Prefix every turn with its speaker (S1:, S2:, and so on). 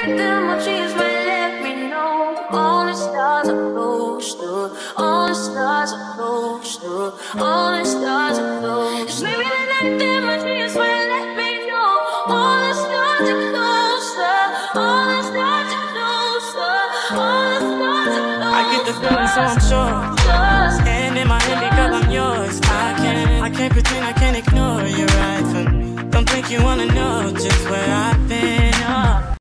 S1: let them dreams might let me know. All the stars are closer, all the stars are closer, all the stars are closer. Maybe let them dreams might let me know. All the stars are closer, all the stars are closer, all the stars are closer.
S2: I get the feeling, so I'm sure.